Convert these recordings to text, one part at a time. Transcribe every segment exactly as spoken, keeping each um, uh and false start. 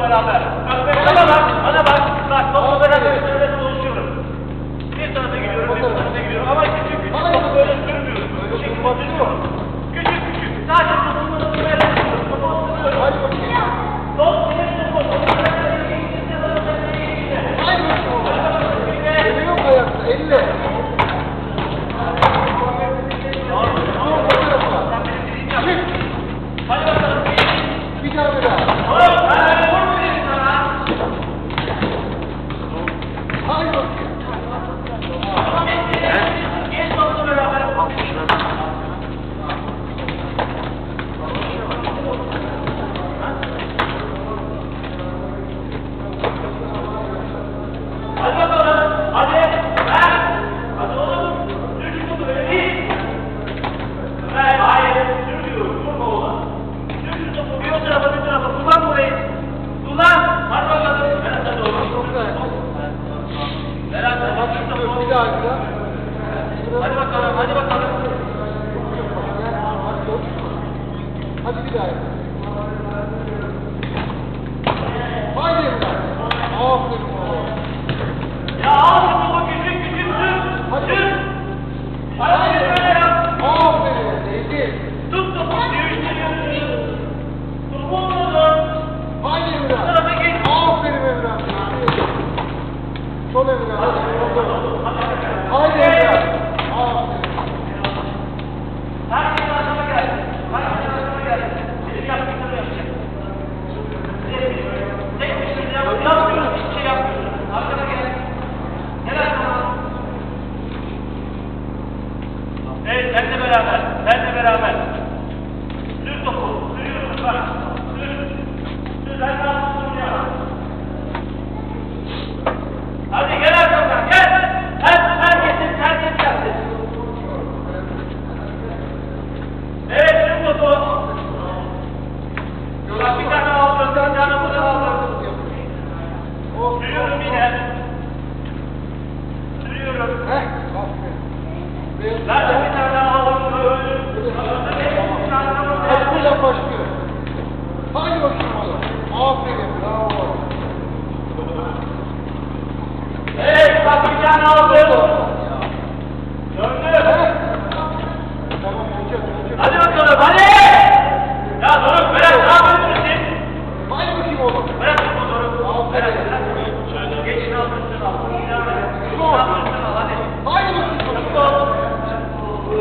beraber. Bana bak, bana bak. Bak, topla beraber şöyle dolaşıyorum. Bir tarafa gidiyorum, bir tarafa gidiyorum. Ama küçük küçük topu böyle sürmüyorum. Küçük küçük. Küçük küçük. Sadece topumu da böyle sürüyorum. Topumu sürüyorum. Hadi bakayım. Top senin topun. Haydi bakayım. Eli yok ayakta, elle. Hadi bakalım. Bir daha bir daha. Oğlum ben öyle vurmayayım sana. Haydi bakayım. Tamam geç. Geç topla beraber. Hadi bakalım. Hadi. Ver. Hadi oğlum. Sür şu topu böyle değil. Ver. Hayır. Sür diyorum. Vurma oğlum. Sür şu topu bir o tarafa bir tarafa. Kullan burayı. Kullan. Hadi bakalım. Berat hadi oğlum. Çok güzel. Berat hadi şu topu. Bir daha bir daha. Hadi bakalım. Hadi bakalım. Hadi bir daha. Haydi Emre. Aferin oğlum. Ya al şu topu küçük küçük sür. Sür. Hadi böyle yap. Aferin. Neydi? Tut topu. Değiştiriyorsun. Topu oğlum. Haydi Emre. Bu tarafa geç. Aferin Emre. Sol Emre. Haydi Emre. Aferin. Herkes arkama geldi. Herkes arkama geldi. Benim yaptıklarımı yapacak. Tek bir şey yap, yapmıyoruz, hiçbir şey yapmıyoruz. Arkama gel. Gel arkama. Evet, benle beraber. Benle beraber. Sür topu. Sürüyorsun bak. Sür. Sür, ben ne yaptım ya? Hadi gel arkamdan, gel. Her, herkesin, herkes gelsin. Evet, sür topu. Bak bir tane aldım, bir tane buradan aldım. Sürüyorum yine. Sürüyorum. Heh. Aferin. Ben de bir tane aldım. Kapıyla başlıyor. Haydi bakayım oğlum. Aferin. Bravo. Evet, bak bir tane aldım. Döndü. Tamam, olacak, olacak. Hadi bakalım, hadi. Ya Doruk, Berat ne yapıyorsun siz? Haydi bakayım oğlum. Berat topu Doruk. Aferin. Berat, Berat. Geçin al, üstüne al. Geçin al, üstüne al, hadi. Haydi bakayım. Çabuk ol.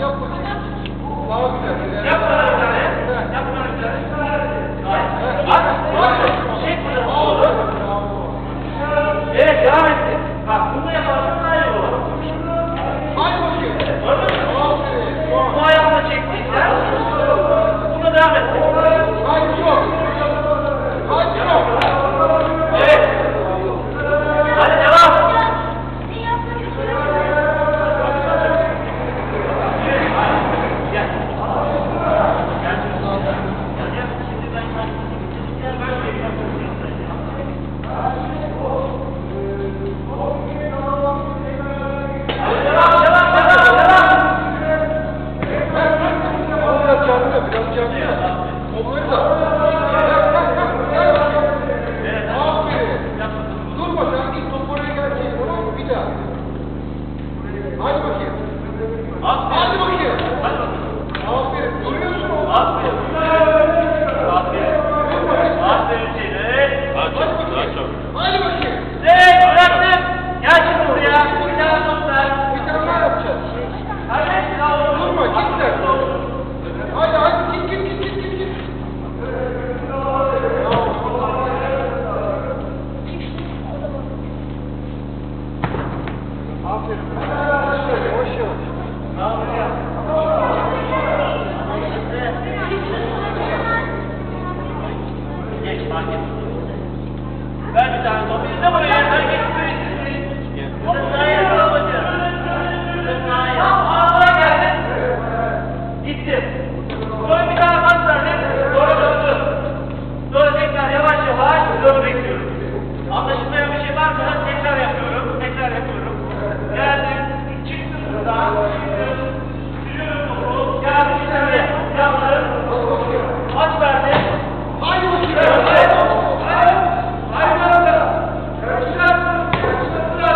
yap bakayım. Daha güzel. Yap bana bir tane. Yap bana bir tane. Bak, bak. Çek bunu. Oldu. Evet, devam etsin. Bak, bunu yaparsan daha iyi olur. Hadi bakayım. Gördün mü? Aferin. Bu ayağını çektiysen, buna devam et. Hadi çok. Hadi çok. Evet. Hadi devam. Gel. Gel. Gel. Şimdi ben gel ben şey yapayım. Devam, devam, devam, devam. Biraz canlı, biraz canlı. Onları da. Gel bakayım. Aferin. Durma sen git top oraya gelecek. Tamam mı? Bir daha. Hadi bakayım. Hadi bakayım. Aferin. Duruyorsun oğlum. Aferin. Aferin. Aferin seni. Hadi bakayım. Hadi bakayım. Evet, bıraktım. Gel şimdi buraya. Bir tane top ver. Bir tane daha yapacağız. Hadi, daha olur. Durma git sen. Hadi hadi git git git git git. Aferin. Yavaş yavaş. Geç, fark et. Ver bir tane topu. İzle buraya. Herkes birisi. Sırtaya babacığım. Sırtaya. Ağzına geldin. Gittim. Sonra bir tane pas verdim. Sonra döndüm. Sonra tekrar yavaş yavaş dön bekliyorum. Anlaşılmayan bir şey varsa tekrar yapıyorum. Tekrar yapıyorum. Geldim. Çıktım buradan. Çıktım. Sürüyorum topu. Geldim içeriye. Yaptım. Pas verdim. Hadi bakayım. Evet. Hayır. Hayır. Karışlar. Karışlar.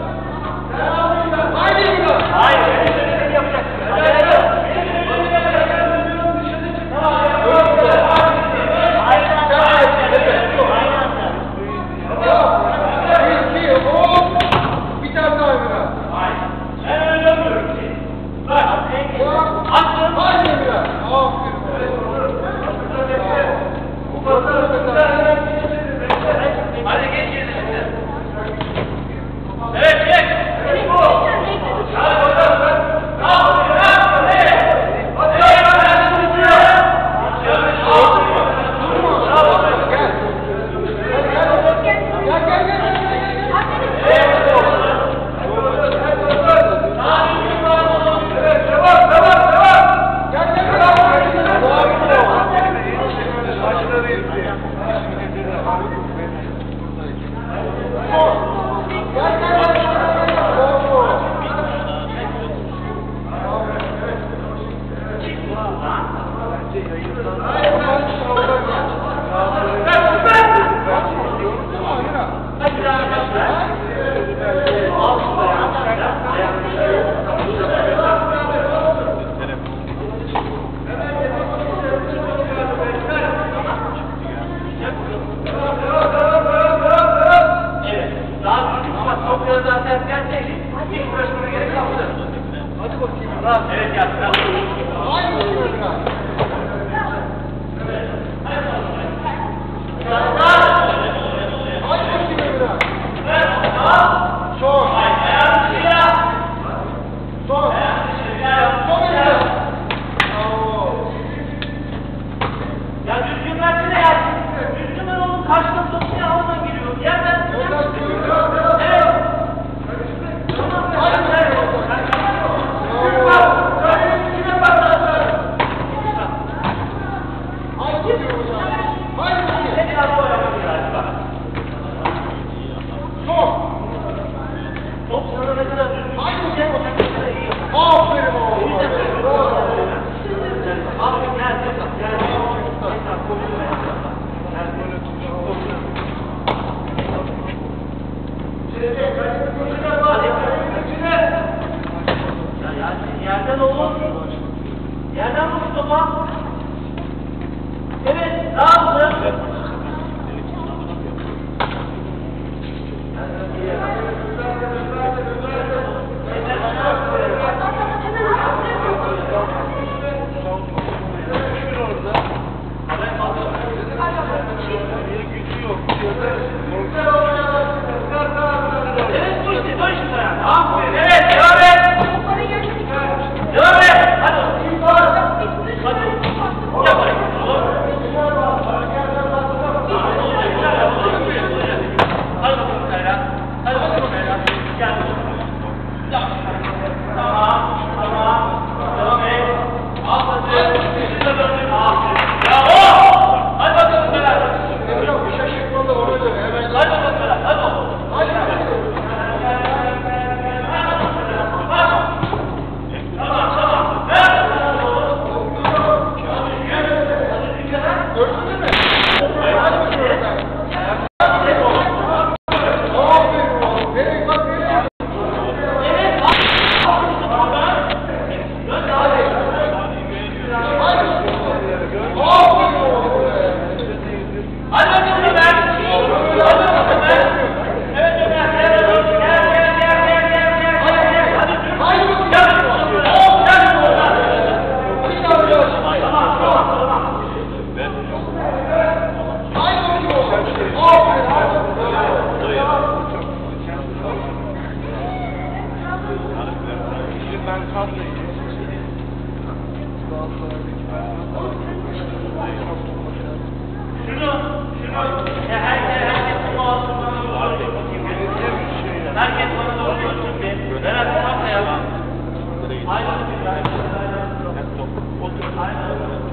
Hadi İmran. Hayır. Benim söylediğimi yapacaksın. Acele yok. Bir, iki, hop. Bir tane daha İmran. Ben öyle dönmüyorum ki. Bak. Attım. Hadi İmran. Aferin. Hadi geç yerine şimdi. Evet geç. Bu. Hadi bakalım. Al. Evet. Evet. Ben tutuyorum. Gel. Gel gel gel. Hadi bakayım. Evet yaptım. Hadi bakayım İmran. Hadi bakayım İmran. Son. Son. Son İmran. Oo. Ya düzgün versene ya. Düzgün ver oğlum. Karşıdan topu ya oradan geliyor. Yerden. Oradan görüyorum. Evet. Hadi bakayım. Bak. Üstüne bak. Hadi bakayım hocam. Hadi bakayım. Ne biraz böyle yapıyorlar bak. Son. Top sana ne kadar düzgün. Hadi Gel bakayım. bakayım. İyi. Aferin oğlum. Bravo. Abi gel gel gel. Gel kolunu ver. Gel böyle tutun kolunu. Hadi içine. Ya ya yerden olur. Yerden vur topa. Evet, daha hızlı. Şunu, şunu, ya herkes, herkes bu ağzından doğru herkes bana doğru görsün bir. Berat, bak ya. Aynen bir, aynen bir. Aynen bir.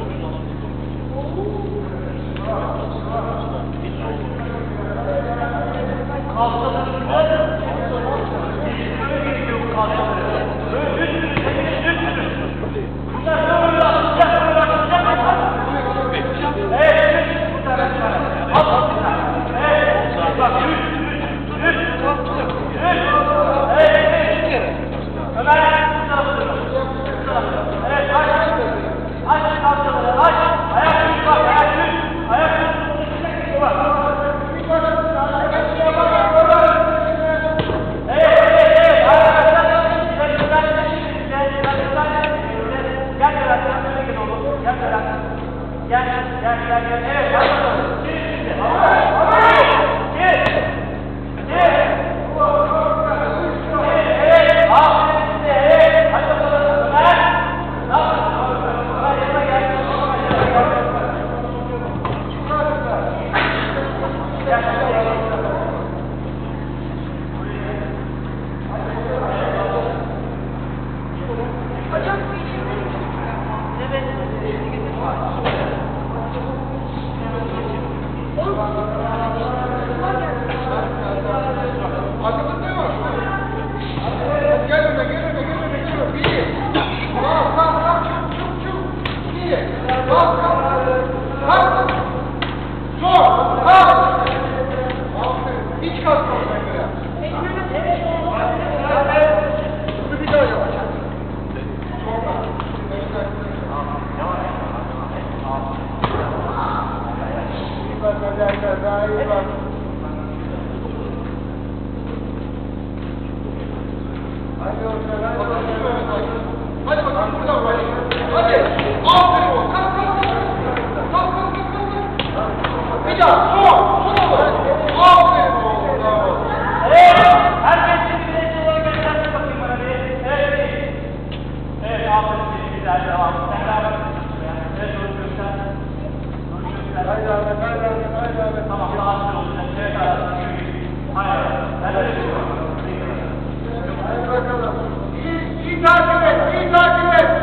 Kalçaları güzel. Böyle gidiyor bu kalçaları. Böyle üst üste, üst üste. Bunlar böyle atacak, böyle atacak. Evet, üst bu tarafa. Al, evet. Bak, üst, üst, üst. Üst. Evet, Ömer, bu tarafa dön. Bu tarafa. Evet, aç. Aç kalçaları, aç. Ayak üst bak, ayak üst. Ayak üst. Bak. Gel, gel, gel, gel. Evet, hadi bakalım. Gir şimdi. Gir. Gir. Evet, aferin size. Evet, hadi bakalım. Ömer. Ne yapıyorsun? Ömer, yanına gel. Gel, gel, gel. Hocam, evet. Arkadaşlar ne var? Gel öne, gel öne, gel öne, gel öne. Bir. Kalk, kalk, kalk, çuk, çuk, çuk. İyi. Kalk, kalk. Kalk. Sol, kalk. Aferin. Hiç kalkma ona göre. Bunu bir daha yap. Sonra. İyi bak, hadi, hadi, daha iyi bak. Hadi bakalım buradan başlayalım. Hadi. Aferin o. Kalk kalk kalk. Kalk kalk kalk kalk. Bir daha. Son. Son olarak. Aferin oğlum. Bravo. Evet. Herkes şimdi bireysel olarak göstersin bakayım bana bir. Evet. Evet. Aferin size. Güzel. Devam. Sen devam et. Evet. Doğru göster. Doğru göster. Haydi Ahmet. Haydi Ahmet. Haydi Ahmet. Tamam. Daha güzel olacak. Evet. Hayır. Ben öyle bir şey var. Haydi bakalım. İyi, iyi takip et. İyi takip et.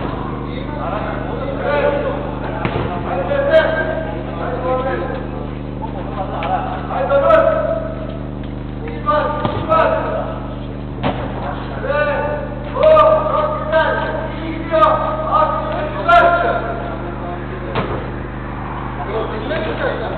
Evet. Hadi Mehmet. Hadi Mehmet. Haydi Onur. İyi bak. İyi bak. Evet. Oh, çok güzel. İyi gidiyor. Aferin. Güzel. Dinle mi sen?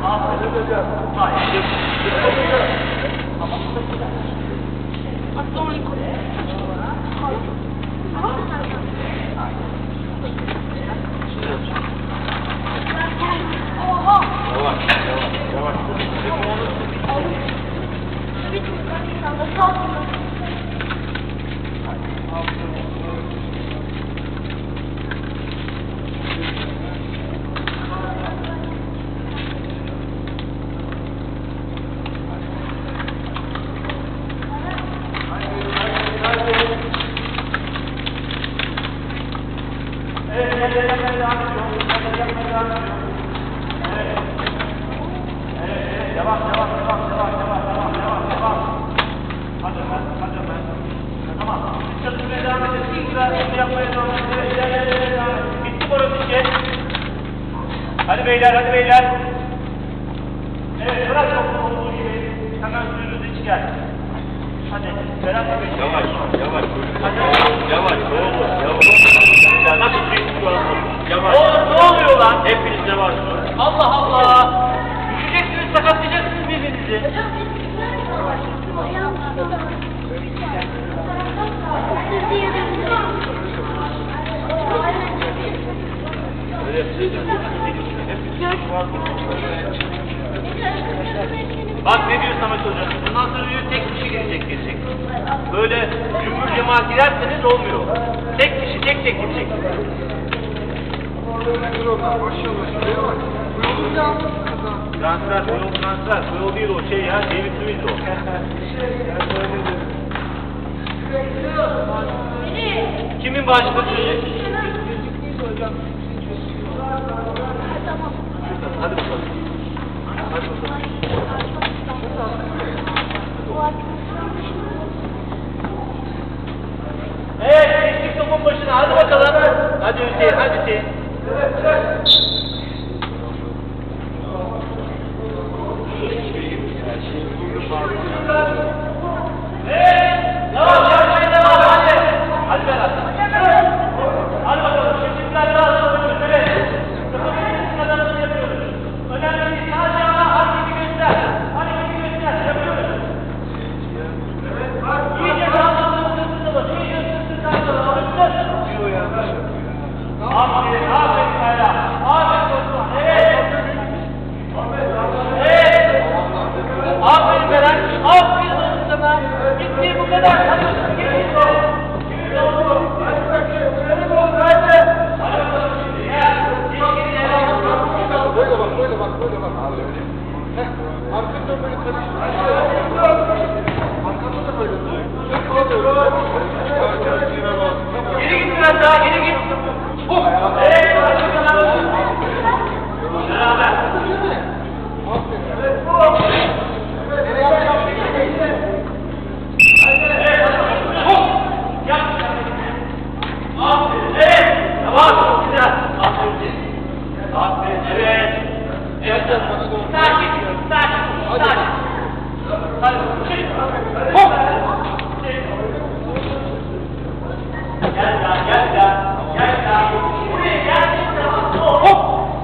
Hayır. Sonra yukarı. Oha! Yavaş, yavaş, yavaş. Bir tane nasıl atıyorsun? Evet, evet, evet, devam ediyor. Evet, evet, devam ediyor. Evet. Evet, evet, devam, devam, devam, devam, devam, devam, devam, devam. Hadi Ömer, hadi Ömer. Tamam, biz çalışmaya devam edeceğiz. Güzel, bunu yapmaya devam edeceğiz. Evet, evet, evet, devam edeceğiz. Bitti burası işe. Hadi beyler, hadi beyler. Evet, bırak toplum olduğu gibi. Hemen suyunuz iç gel. Hadi, Berat Bey. Yavaş, yavaş. Hadi. Yavaş, oğlum, yavaş. Ya nasıl bir şey şu an? Yavaş. Oğlum ne oluyor lan? Hepiniz yavaş. Allah Allah! Düşeceksiniz, sakatlayacaksınız birbirinizi. Öyle yapacağız. Bak ne diyor Samet Hoca? Bundan sonra diyor tek kişi girecek girecek. Böyle cümbür cemaat girerseniz olmuyor. Tek kişi tek tek girecek. Transfer, koyul transfer. Koyul değil o şey ya. David Smith o. Kimin başlığı? Hadi bakalım. Hadi bakalım. Evet, geçtik topun başına. Hadi bakalım. Hadi Hüseyin, hadi Hüseyin. Evet, devam, devam, devam, hadi. Hadi Berat. Hadi bakalım, şimdi biraz daha yapıyoruz, evet. Kapatın kadarını yapıyoruz. Önemli değil, sadece ana hareketi göster. Hareketi göster, yapıyoruz. İyice rahatladığını sırtını, iyice sırtını sarsın, alıştır. Aferin, aferin Kayra. Aferin Osman, evet. Evet. Aferin Berat, aferin oğlum sana. Bitti bu kadar, hadi gelin. Böyle bak, böyle bak, böyle bak. Heh, arkandan böyle karıştır. Arkandan da böyle dur. Geri git biraz daha, geri git. Evet, hadi bakalım. Beraber. Nereye yapacağım? Yap. Aferin, evet. Tamam, güzel. Aferin. Aferin, evet. Evet, sakin, sakin, sakin. Hadi, çık. Hop. Gel daha, gel daha, gel daha. Buraya geldiğin zaman hop. Hop.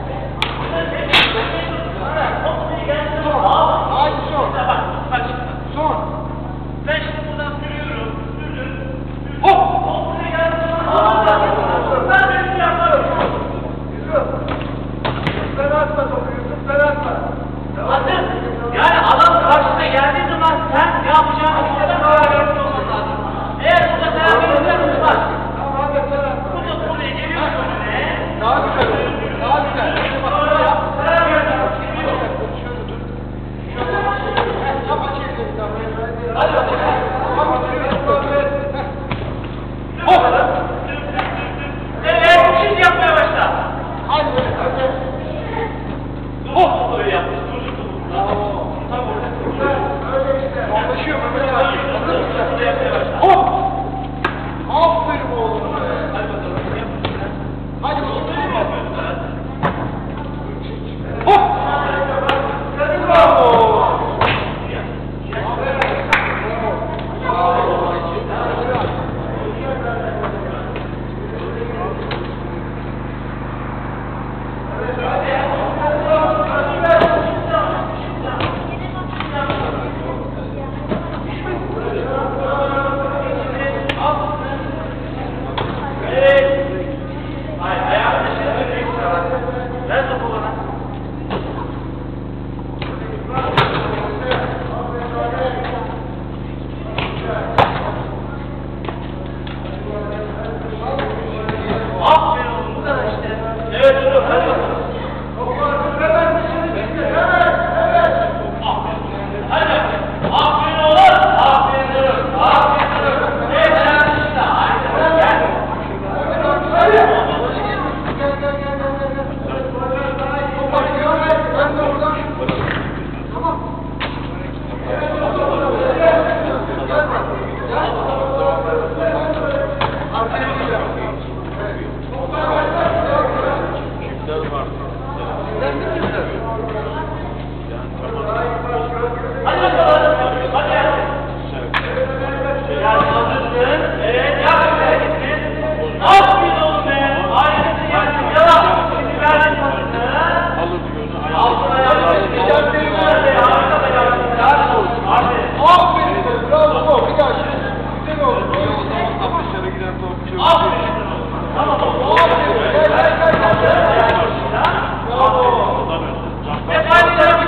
Hop, buraya geldiğin zaman. Haydi son. Bak, bak. Son. Ben şimdi buradan sürüyorum, sürdüm. Hop! Hop! Buraya geldiğin zaman ben de bir yaparım. Sen atma topu, sen atma. Hazır. Yani adam karşısına geldiği zaman sen ne yapacağını orada kararlı olman lazım. Eğer burada karar verirsen bak. Bu da buraya geliyorsun önüne. Daha güzel olur, daha güzel. Karar verirsen. Hadi bakalım. Hop! Evet, şimdi yapmaya başla. Hop! Böyle yapmış. Tam orada. Anlaşıyor Mehmet abi. Burada yapmaya başla. Hop! Aferin oğlum. Hadi bakalım. Hadi bakalım. Hop! Bravo!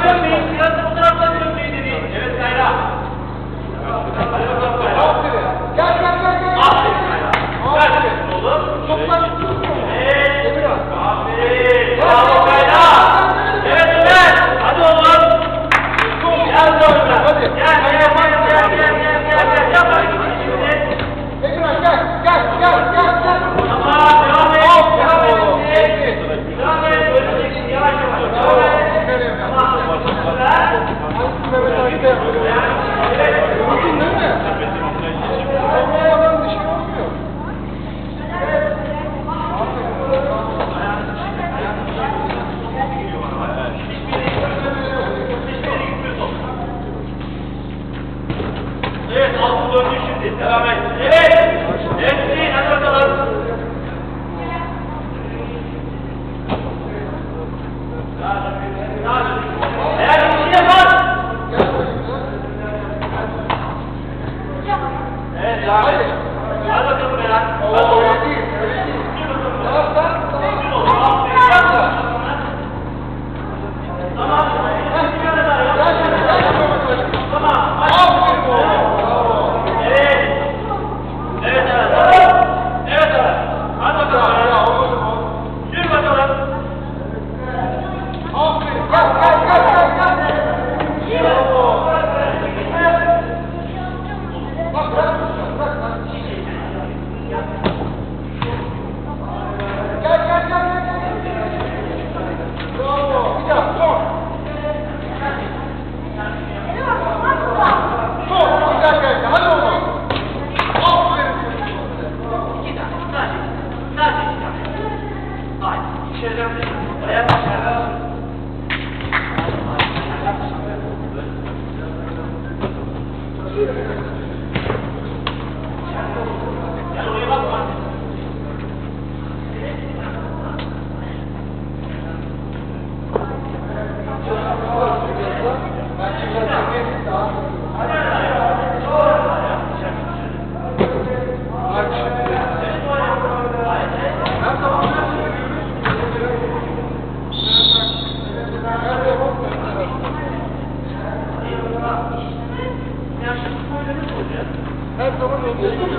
dönmeyin. Biraz da bu taraftan dönmeyin deneyin. Evet Kayra. Hadi bakalım Kayra. Aferin. Gel gel gel gel. Aferin Kayra. Aferin. Oğlum. Toplar tutuyor mu? Evet. Emirhan. Aferin. Bravo Kayra. Evet Ömer. Hadi oğlum. Gel oğlum. Hadi. Gel gel gel gel gel gel gel gel. Yap bakayım şimdi. Emirhan gel gel gel gel gel. Tamam devam et. Devam et. Evet. Devam et. Öleceksin yavaş yavaş. Devam et. Tamam. Güzel. Mehmet Ali de yapıyor. Bakın değil mi? Olmayan bir şey olmuyor. Evet, altın döndü şimdi. Devam et. Evet. Evet, hadi bakalım. Eğer bir şey yapar. Evet, devam et. Hadi bakalım Berat. Hadi Oo, oğlum. öyle değil, öyle değil. Yürü bakalım. Tamam, tamam, tamam. Yürü oğlum. Aferin. Yap da. Tamam. Bir tane daha yap. Gel şimdi, gel şimdi Mehmet Ali. Tamam. Hadi. Aferin oğlum. Bravo. Evet. Evet evet. Evet evet. Hadi Ya, bakalım. ya, oğlum, oğlum. Yürü bakalım. Aferin. Gel, gel, gel, gel, gel. Bravo. Bak, bırak, bırak, bırak. Gel, gel, gel, gel, gel. Bravo. Bir daha, son. Son, bir daha gel. Hadi oğlum. Aferin. İki tane. Sadece. Sadece iki tane. Hayır. İçeriden de. Ayak dışarıdan. Gel oraya bakma. Bence biraz çekeyim, daha. Bak şimdi. Her zaman böyle her zaman olduğu gibi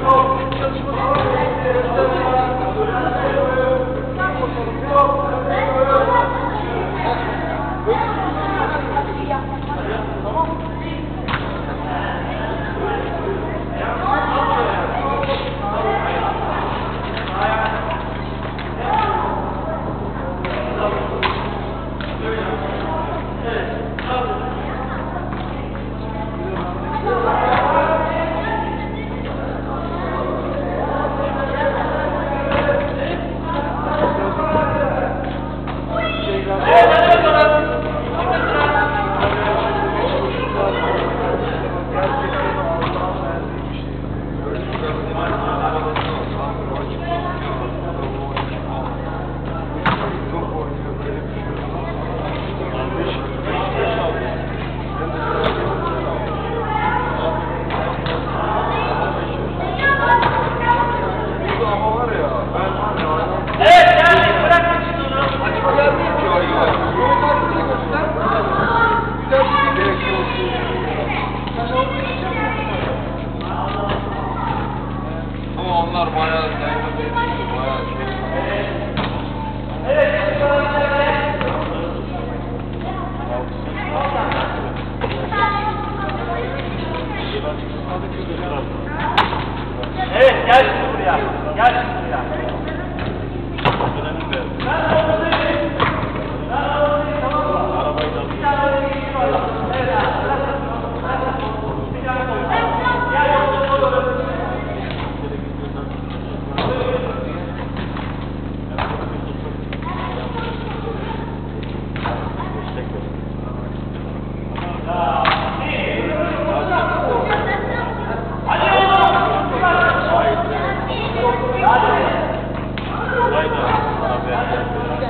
Evet hadi bakalım. ama var ya ben var ya Evet yani bırakın şimdi onu. açma gelmiyor ki ay ay. Yol tarzını göster. Güzel bir şey yok. Sen onu ama onlar bayağı bayağı şey. Evet. Evet gel şimdi buraya. Gel şimdi buraya. Ben oradayım. Ben oradayım tamam mı? Bir tane öyle bir şey var. Evet abi. Bir tane koy. Gel orada koyalım. Hadi oğlum. Hadi. Gel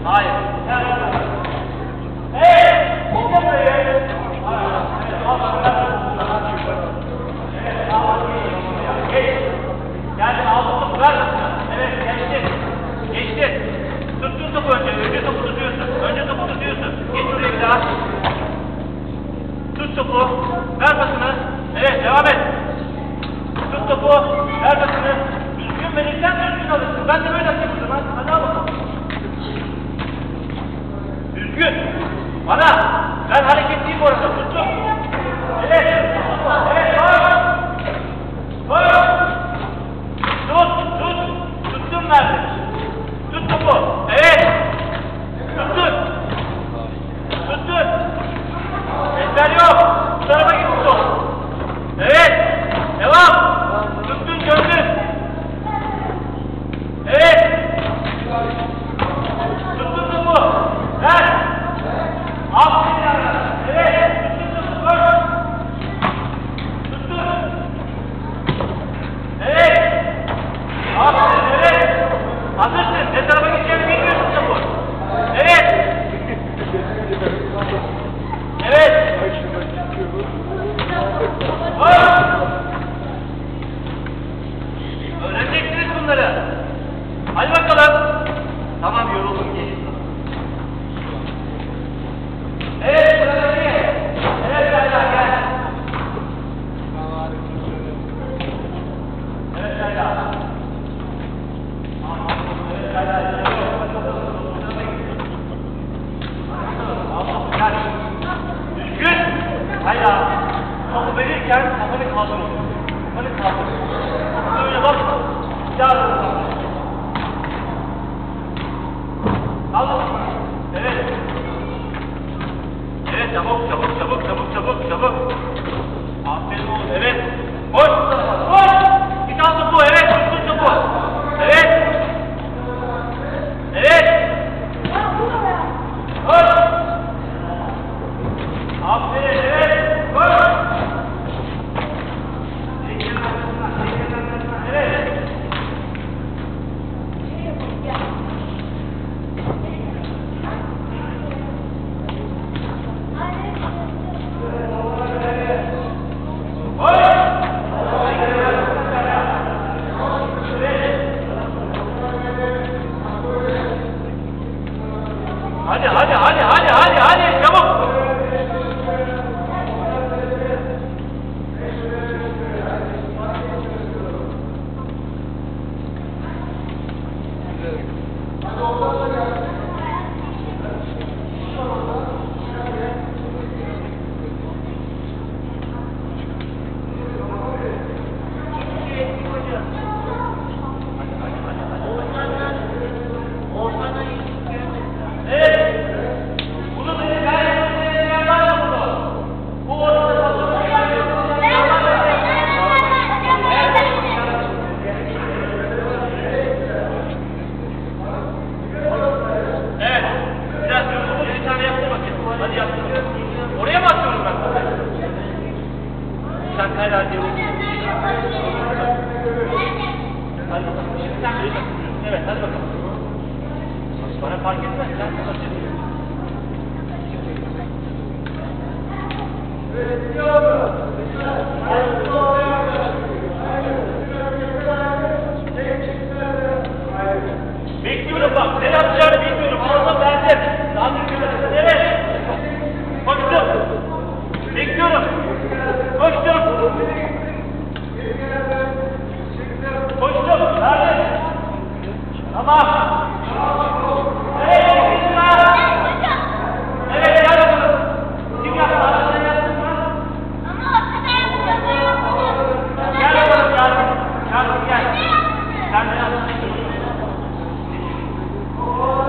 Hayır. Evet. Gel buraya. Evet. Al bakalım. Evet. Al. Geç. Geldin. Aldın topu. Ver. Evet. Geçtin. Geçtin. Tuttun topu önce. Önce topu tutuyorsun. Önce topu tutuyorsun. Geç buraya bir daha. Tut topu. Ver pasını. Evet. Devam et. Tut topu. Ver pasını. Düzgün verirsen düzgün alırsın. Ben de böyle atayım o zaman. Hadi al bakalım. Düzgün. Bana. Ben hareketliyim bu arada. Tuttum. Evet. Evet. Koş. Koş. Tut. Tut. Tuttum verdim. Tut topu. Evet. Tuttun. Tuttun. Ezber yok. Bu tarafa git top. Evet. Devam. Tuttun gördün. Evet. Tuttun topu. Ver. Aferin. Evet. Tuttun topu. Koş. Tuttun. Evet. Aferin. Evet. Hazırsın. Ne tarafa gideceğini bilmiyorsun topu. Evet. Evet. Koş. Öğreneceksiniz bunları. Hadi bakalım. Tamam, yoruldum, gelin. Evet, sıradaki. Evet, Layla, gel. Evet, Layla. Evet, Layla. Gel. Düzgün. Layla. Topu verirken kafanı kaldırın. Kafanı kaldırın. Böyle bak. Gel. Al. Evet. Evet, çabuk çabuk çabuk çabuk çabuk çabuk. Aferin oğlum. Evet. Koş. Koş. Git al topu. Evet. Tutun topu. Evet. Evet. Koş. Aferin. Evet. Koş. Evet. Hadi hadi hadi hadi hadi hadi çabuk. Evet. Bunu beni gayet yapar mı bunu? Bu ortada pasını evet. Biraz yürüdüm. Bir tane yaptım bakayım. Hadi yaptım. Oraya mı atıyorum ben? Sen kayla hadi. Hadi bakalım. Şimdi sen beni bakıyorsun. Evet, hadi bakalım. Bana fark etmez. Sen kapatıyorsun. Bekliyorum bak. Ne yapacağını bilmiyorum. Ağzım verdim. Daha düzgün. Evet. Koştum. Bekliyorum. Koştum. Koştum. Verdim. Tamam. Evet. Evet. Gel bakalım. Kim yaptı? Sen yaptın mı? Gel bakalım. Yardım. Yardım gel. Sen de yaptın.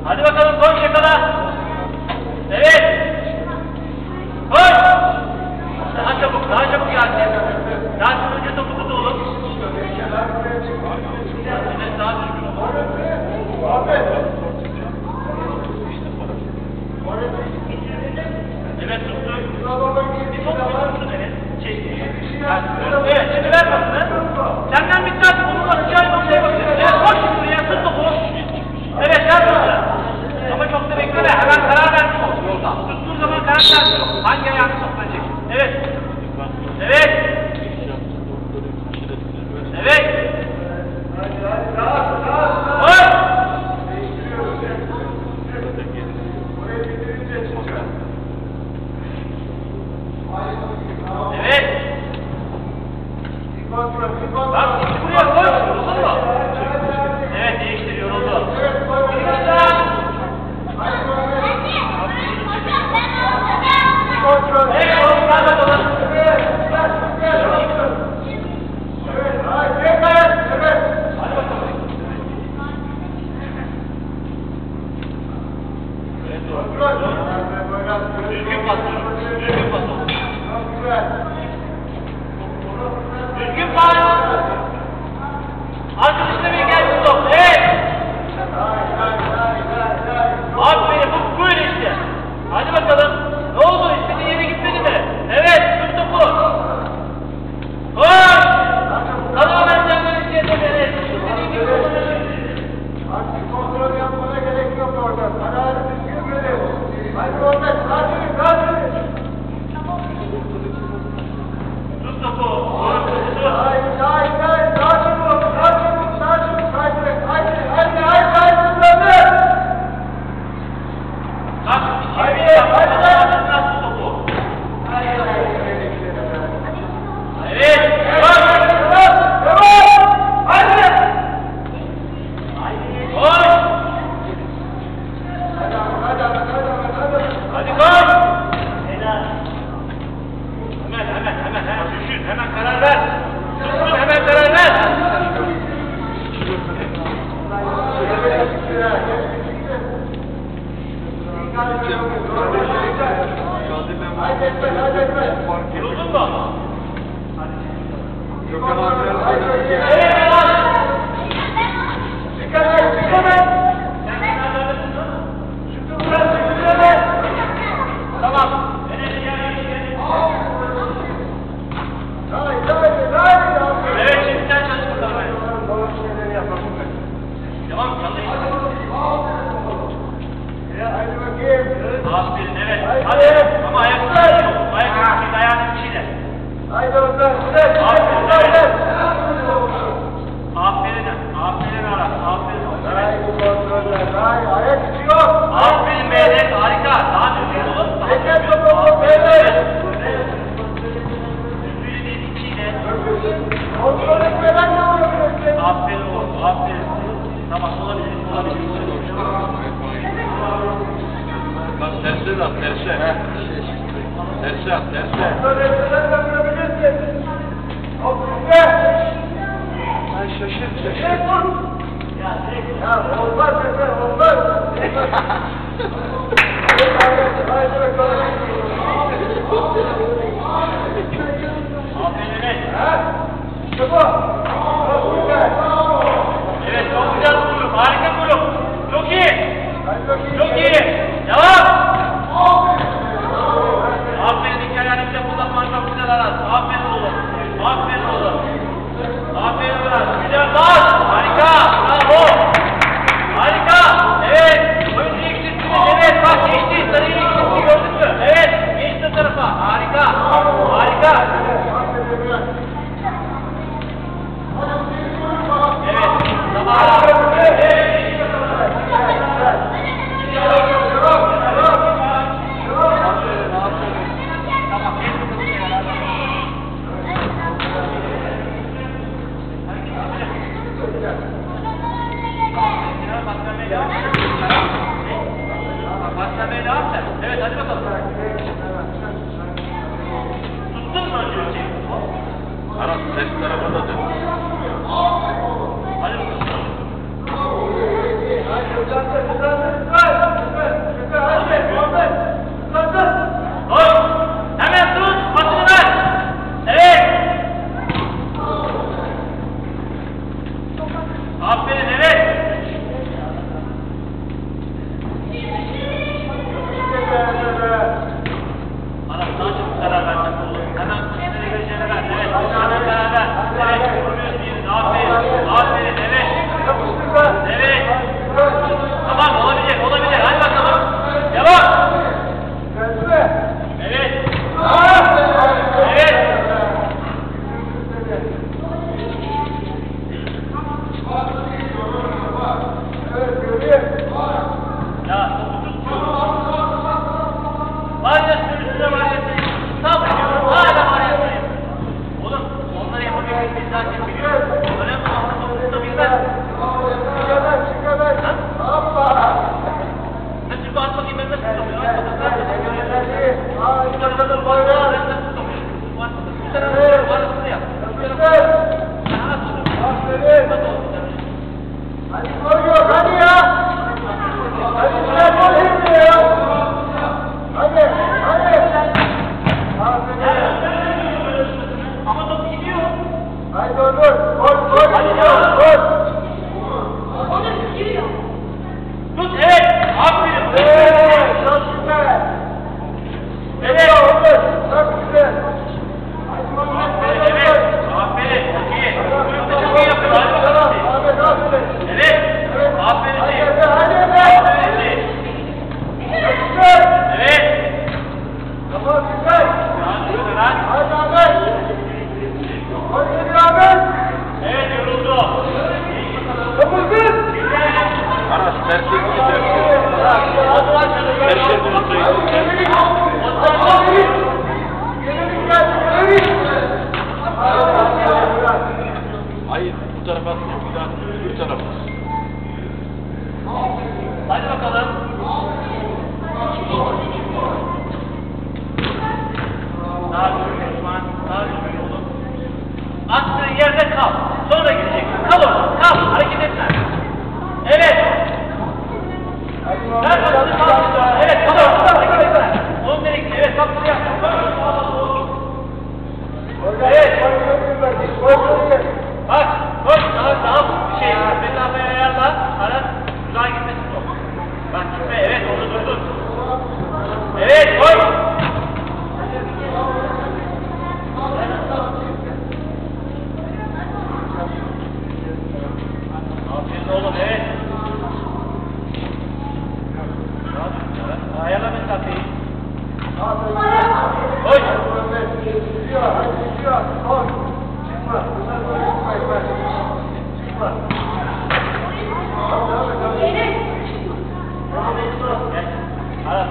Hadi bakalım koş yakala. Evet. Koş. Daha çabuk, daha çabuk Yasin. Yasin önce topu tut oğlum. Evet, daha düzgün ol. Evet, tuttu. Bir top tuttu, evet. Çekti. Evet, şimdi ver pasını. Senden bir tane topu atacağı noktaya bakıyor. Evet, koş şimdi buraya, tut topu. Evet, ver pasını. Ama çok da bekleme, hemen karar vermiş ol yolda. Tuttuğu zaman karar vermiş ol. Hangi ayağını toplayacak? Evet. Evet. Evet. Koş. Evet. Bak şimdi buraya koş. Yoruldun mu? Evet, değiştir, yoruldu. Evet, oğlum, hadi bakalım. Düzgün pas olun. Düzgün pas olun. Düzgün pas. Arkadaşına bir gelsin top. Evet. Aferin, bu böyle işte. Hadi bakalım. Ne oldu? İstediğin yere gitmedi mi? Evet, tut topu. Koş. Tamamen senden istediğin yere. İstediğin gibi kullanabilirsin. Artık kontrol yapmana gerek yok orada. Kararı düzgün verin. Hadi orada. Sakin, sakin. Tut topu. Oğlum topu tut. Hayır, hayır, hayır. Sakin ol. Sakin ol. Sakin ol. Haydi, haydi, haydi, haydi, haydi. Bak, içeriye bak. Bak, tut topu. Evet. Bak. Hadi koş! Hemen hemen hemen hemen düşün, hemen karar ver. Tuttun, hemen karar ver. Yoruldun mu? Evet, tamam. Evet, şimdi sen çalış bakalım. Tamam, çalış. Aferin, evet. Hadi. Ama ayakta yok. Ayakta yok. Ayağının içiyle. Aferin, evet. Aferin, aferin Aras. Aferin. Evet. Aferin beyler, harika. Daha düzgün olun. Daha düzgün. Aferin, evet. Düzgün değil, içiyle. Aferin oğlum, aferin. Tamam, olabilir, olabilir. Bak terse at, terse. Terse at, terse. Ay şaşır, şaşır. Ya olmaz efendim, olmaz. Haydi bakalım. Aferin, evet. İşte bu. Çok güzel. Evet, çok güzel vururum. Harika vururum. Çok iyi. Hadi bakayım. Çok iyi. Devam. Aferin, iki ayağını bile kullanman çok güzel Aras. Aferin oğlum. Aferin oğlum. Aferin Aras. Güzel bas. Harika. Bravo. Harika. Evet. Oyuncu eksilttiniz. Evet. Bak geçti. Sarıyı eksiltti. Gördün mü? Evet. Geçti o tarafa. Harika. Harika. Evet. Tamam. Evet. Başlamaya devam et. Evet, hadi bakalım. Tuttun mu önce ölçeği? Aras ters tarafa da dön. Hadi bakalım. Hadi hocam, hocam, hocam. sen nasıl tutamıyorsun? Aç bakalım. Aç bakalım. Bu tarafa doğru bak. Sen nasıl tutamıyorsun? Aç bakalım. Bu tarafa doğru arasını yap. Bu tarafa doğru. Aha, aç bakalım. Bak oğlum. Hadi koyuyor, hadi ya. Hadi sen koyuyor ya. Hadi, hadi. Ama top gidiyor. Hadi dur, dur. Koy, koy, gidiyor, koy. Onu gidiyor. Tut, evet. Aferin. Evet, çok güzel. Evet. Olur, çok güzel. Aferin, evet. Aferin. Çok iyi. Çocuk da çok iyi yapıyor. Hadi bakalım. Ahmet, aferin. Evet. Aferin. Hadi, Hadi. hadi, hadi. Aferin. Güzel. Evet. Tamam, güzel. Hadi lan. Hadi Ahmet. Hadi geliyor Ahmet. Evet, yoruldu. Kapısın. Aras terse gidiyor terse. Osman canım. Terse dönüyor. Osman canım. Hayır bu tarafa atıyor. Bir daha bu tarafa. Hadi bakalım. Daha düzgün Osman. Daha düzgün oğlum. Attığın yerde kal. Sonra gideceksin. Kal orada. Kal. Hareket etme. Evet. Ver bakını kal. Evet. Kal orada. Hareket etme. Oğlum nereye gidiyor? Evet. Bak buraya. Evet. Bak. Koş. Daha, daha bir şey. Mesafeyi ayarla. Aras. Uzağa gitmesin top. Bak gitme. Evet. Onu durdun. Evet. Koş. Aferin oğlum, evet. Ayarla mesafeyi. Koş. Gel. Aras.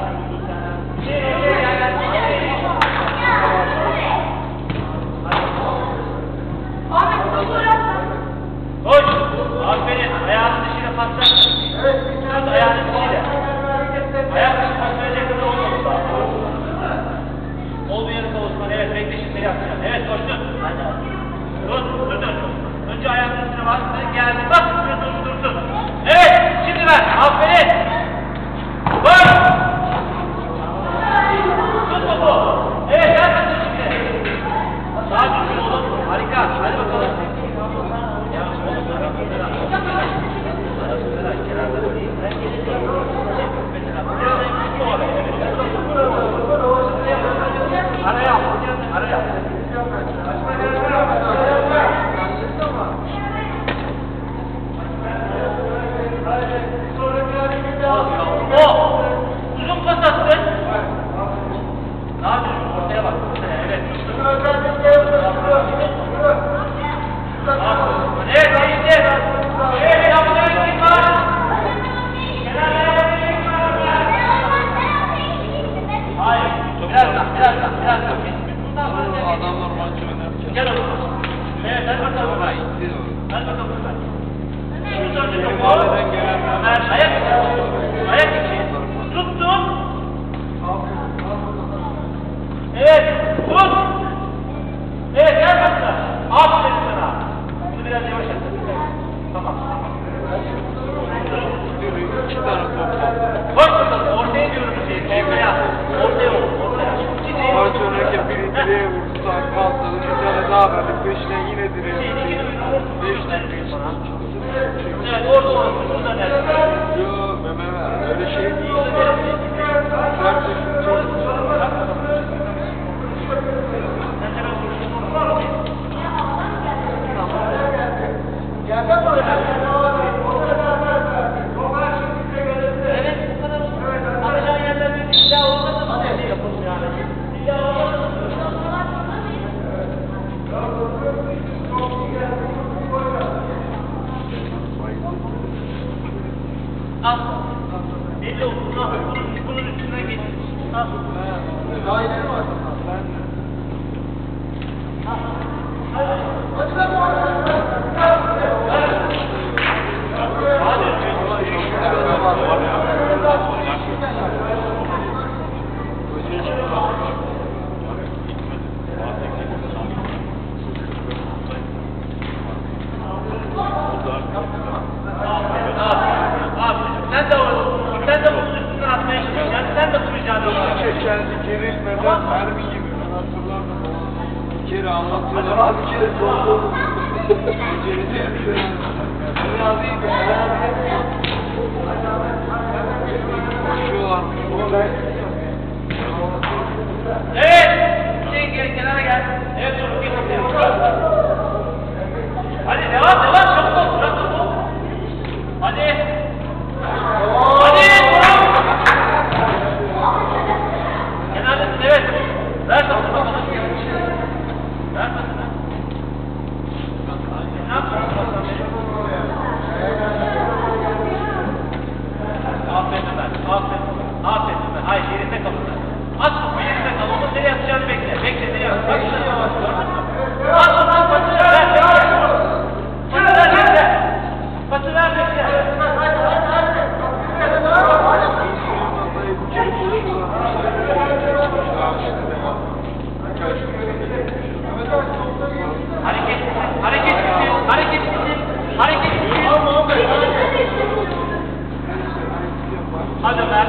Ahmet fotoğrafla. Koş. Aferin. Ayağının dışıyla paslar. Tut ayağının dışıyla. Ayak dışı pas verecek kadar olmadı daha. Olduğu yere kal Osman. Evet, bekle şimdi yapacaksın. Evet, koştun. Dur, dur, dur. Önce ayağının üstüne bas. Sen geldin. Bak, şuraya dur, durdun. Evet, şimdi ver. Aferin. Koş. Tut topu. Evet, gel bakalım şimdi. Daha düzgün oğlum. Harika. Hadi bakalım. Yalnız oğlum, arasında da. Arasında da, kenarda da değil. Ben geleceğim. Mesela, burada gidiyor oraya. Araya al. Araya al. O. Uzun pas attın. Daha düzgün. Ortaya bak. Evet. Evet, iyiydi. Evet, yaptığın kim var? Hayır. Birazdan, birazdan, birazdan. Bundan sonra sen Adamlar maçı oynayacak. gel oğlum. Evet, hadi bakalım buradan. Hadi bakalım buradan. Şu önce topu. Ömer, ayak içi. Ayak içi. Tuttun. Evet, tut. Evet, gel bakalım. Aferin sana. Bunu biraz yavaş et. Tamam, tamam. İki tane top var. Koş bakalım, ortaya diyorum bir şey. Ortaya. Ortaya olur, ortaya. Çizeyi. Maç oynarken biri direğe vurdu, sağ kaldı, bir tane daha verdik, peşine yine direğe vurdu. Beşten beş. Evet, orada olsun, burada nerede? Yok, Mehmet, öyle şey değil. Sert bir çok. Sen hemen vurursun, var mı? Yerden mi oynadın? Evet, bu kadar olsun. Atacağın yerlerde bir daha olmazsa mı ne yapalım yani? Bir daha olmazsa mı? Al. Belli olsun. Al. Bunun, bunun üstünden geç. Al. Daire mi var? Hadi lan bu Hadi. sen nasıl mücadele ediyorsun? Çekendi gerilmeden mermi gibi. Ben hatırlardım onu. Bir kere anlatıyorlar. Bir kere sordu. Becereceğim. Ben alayım. Koşuyorlarmış. Evet. Şey gel, kenara gel. Evet, dur, gel. Hadi devam, devam. Çabuk ol, çabuk ol. Hadi. Hadi, devam. Kenardasın, evet. Ver topunu bakalım. Ver topunu. Ne yapıyorsun bakalım? Aferin Ömer, aferin. Aferin Ömer. Hayır, yerinde kal Ömer. At topu yerinde kal. Onu nereye atacağını bekle. Bekle, nereye at. Bak şuna yavaş. Gördün mü? At topu, pası ver. Bekle. Pası ver, bekle. Pası ver, bekle. Hareketsizsin, hareketsizsin, hareketsizsin, hareketsizsin. Hadi Ömer.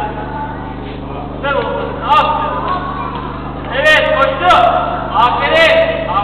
Ver oğlum. Aferin. Evet, koştu. Aferin.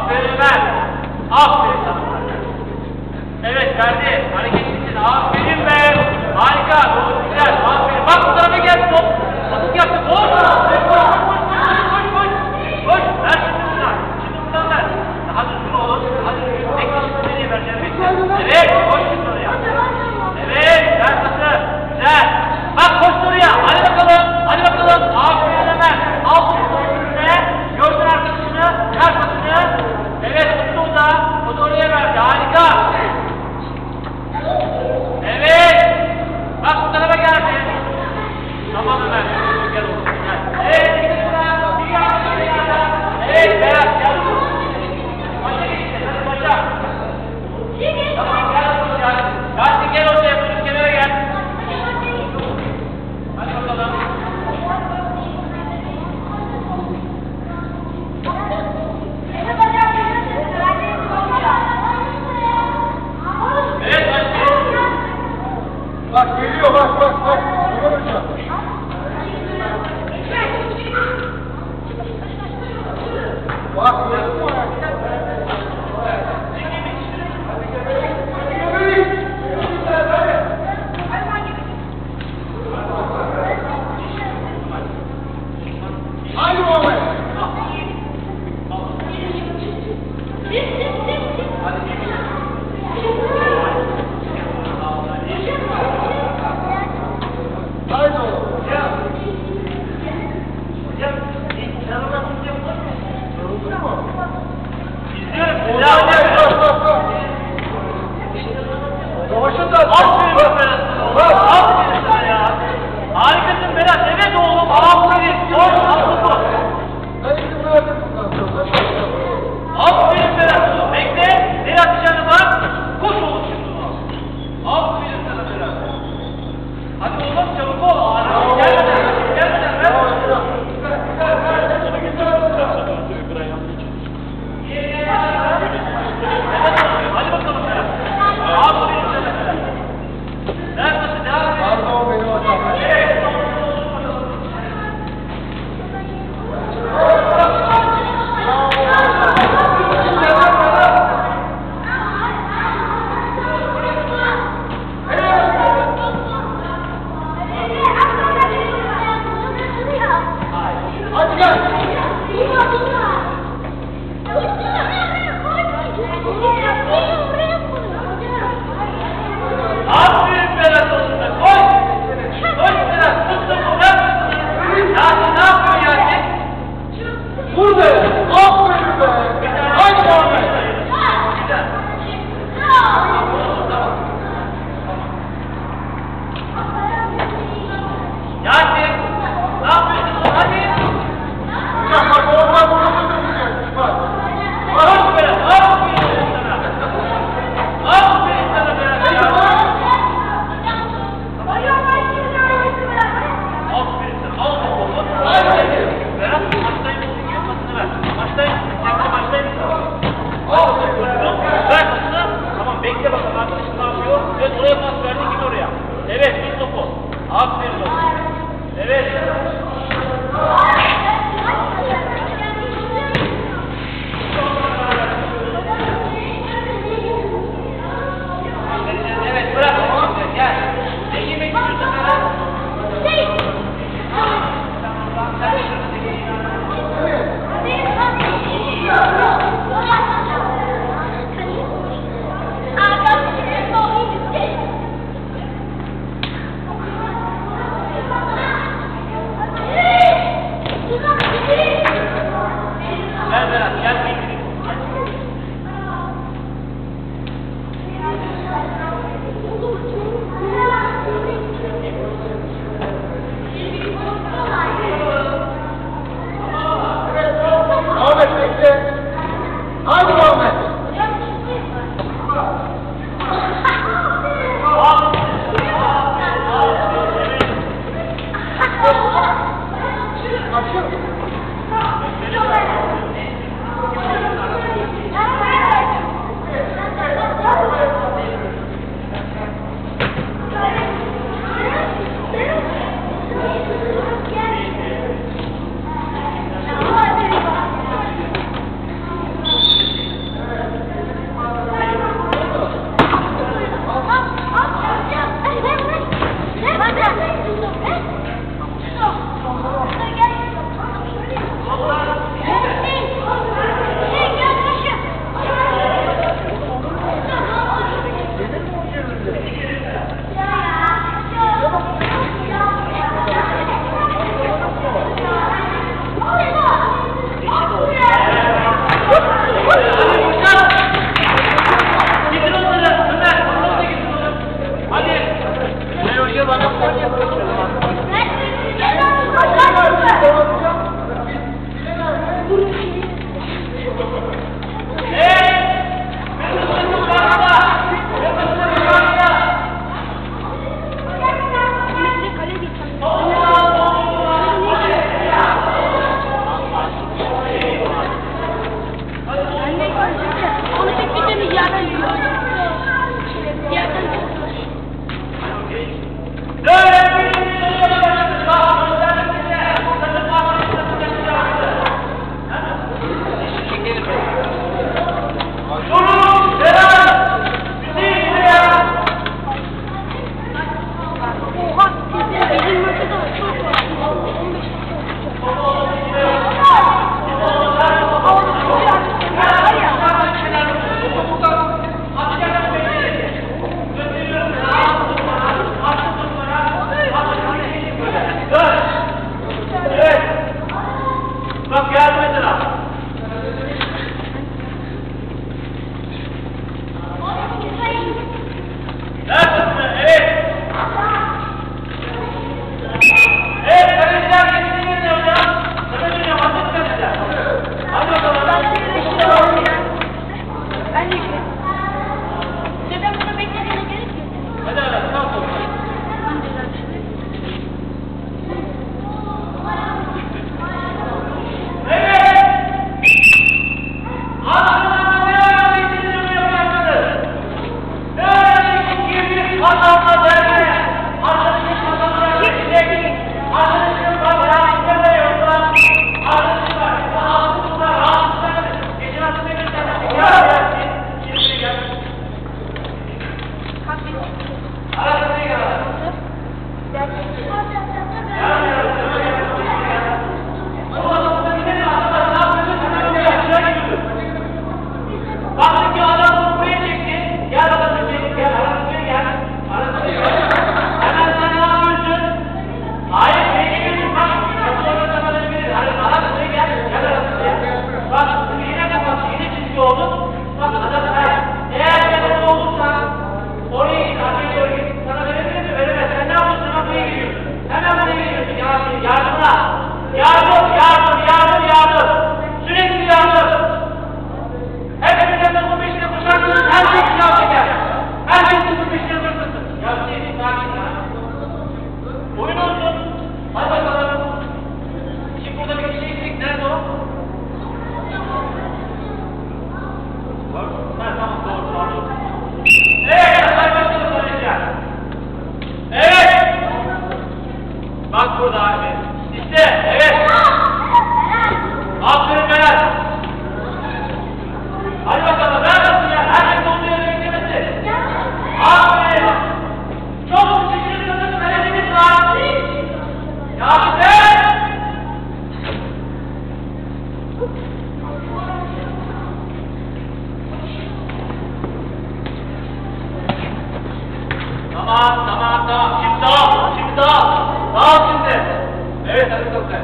Tamam, tamam, tamam. Şimdi dağıl, şimdi dağıl. Dağıl şimdi. Evet, hadi bakalım.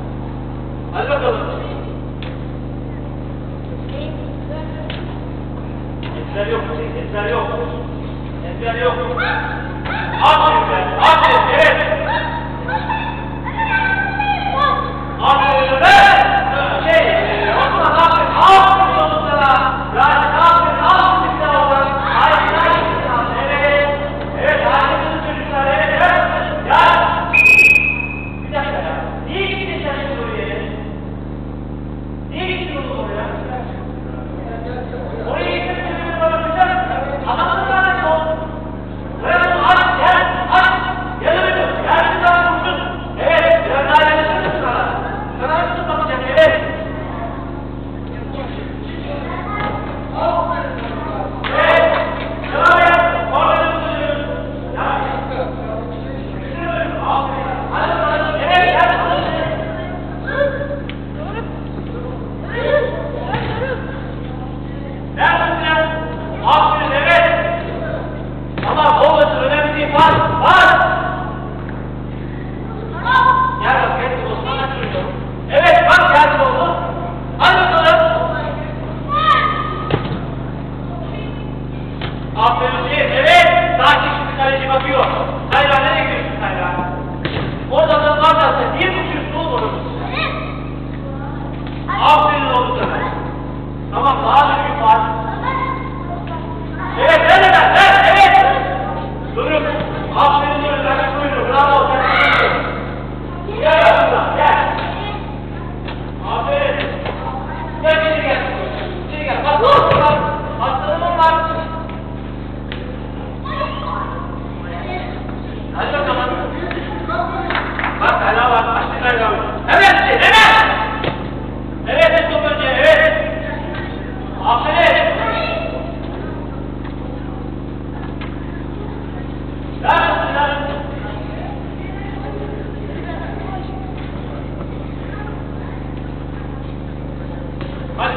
Hadi bakalım. Ezber yok, ezber yok. Ezber yok. Aferin be, aferin, evet. Aferin be. Şey, Osman aferin, aferin olsun sana. Rahat, aferin, aferin bir daha oradan. Hayır, hayır. Evet, evet, harikasın çocuklar, evet, evet. Ya, bir dakika ya. Niye gittin sen şimdi oraya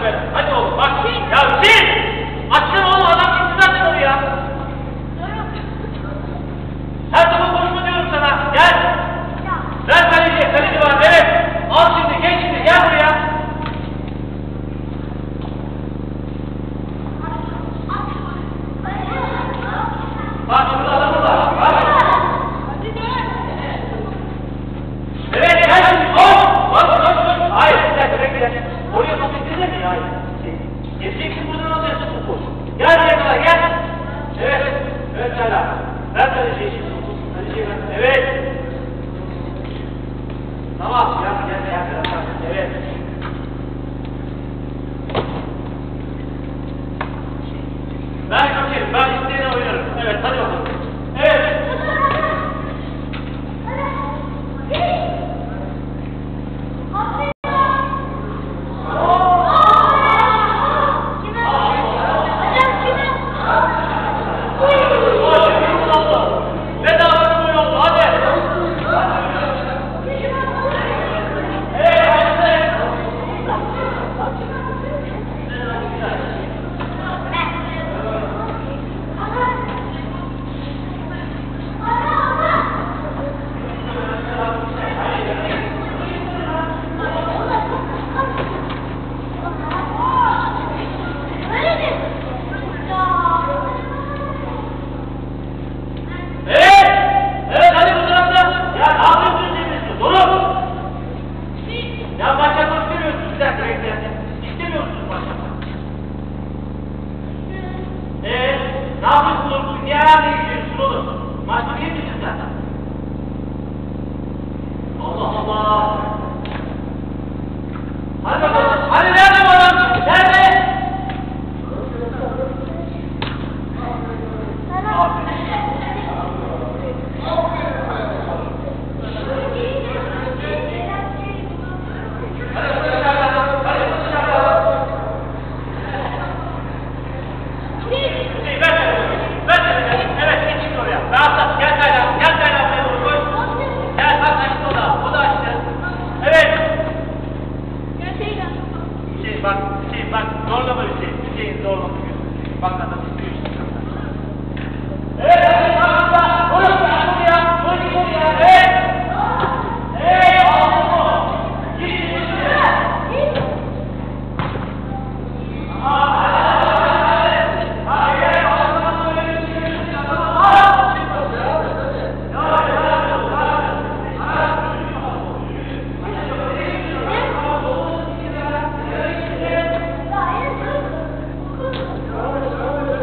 be. Hadi oğlum bak. Ya Hüseyin! Açsana oğlum adam gitti zaten oraya. Her zaman koşma diyorum sana. Gel. Ver kaleciye. Kaleci var. Evet. Al şimdi. Geç şimdi. Gel buraya. Bak şurada adamı var. Bak. Evet. Gel şimdi. Koş. Koş. Koş. Koş. Hayır. Bir dakika. Bekle. Oraya top ittirdin mi? Hayır. Geçeceksin buradan alacaksın topu. Gel buraya kadar. Gel. Evet. Evet Çayla. Ver kaleciye şimdi. Kaleciye ver. Evet. Tamam. Gel gel gel. gel. Evet. Ben kaçayım. Ben isteyene oynarım. Evet. Hadi bakalım. Evet. Ne davranın bu yolda? Hadi. Evet. Evet hadi bu tarafta. Ya ne yapıyorsunuz Cemil'siz? Durun. Ya maç yapmak istemiyorsunuz. Bir dakika bekle. İstemiyor musunuz maç yapmak? Eee ne yapıyorsunuz oğlum? Niye ayağına gidiyorsun oğlum? Maçta değil misin sen? Allah Allah. Hadi bakalım. Hadi nerede bu adam? Nerede? Bak, Hüseyin bak, zorlama Hüseyin. Hüseyin zorlama. Bak adam istiyor işte. Evet, hadi bak, burası buraya, burası buraya, evet. Evet, aldın mı? Git, git, git. Hayır.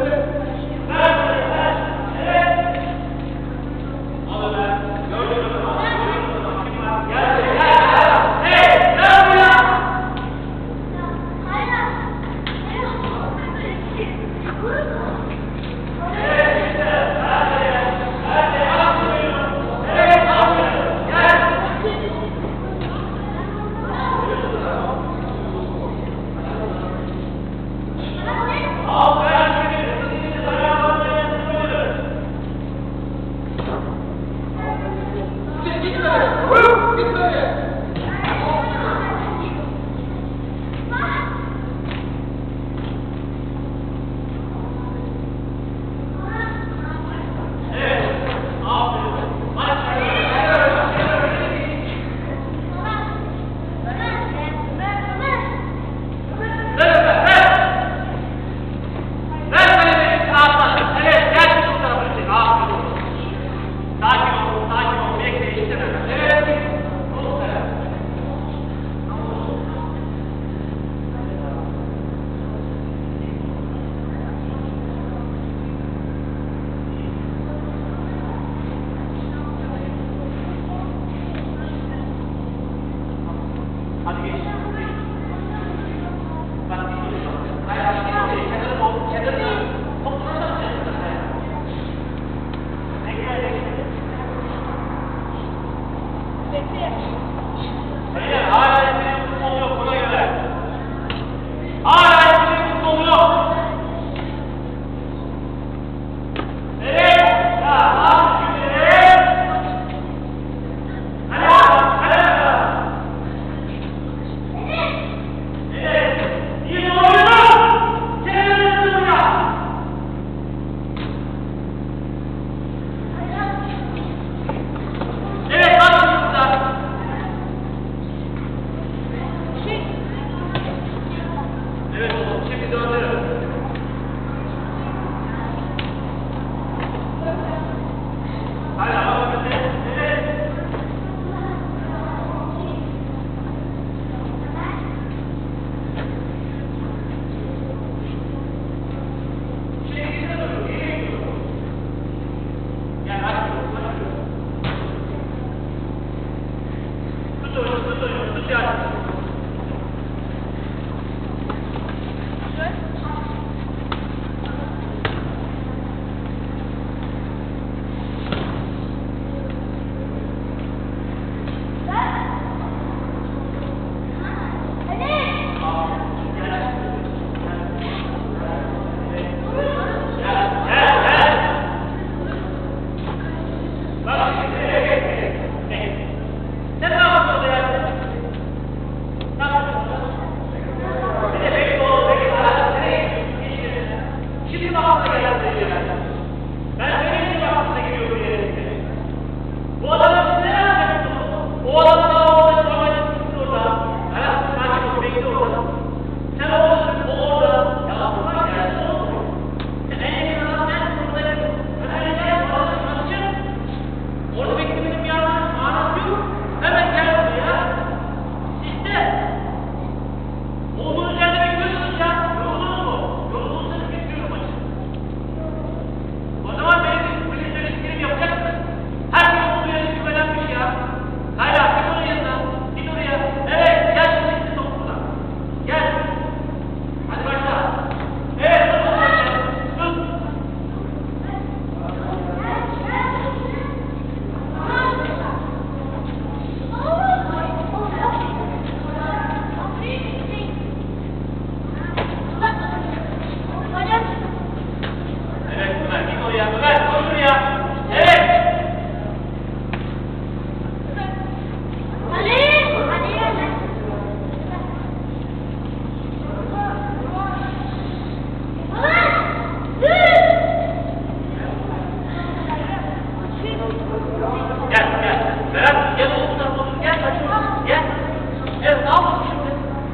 Ne yapalım şimdi?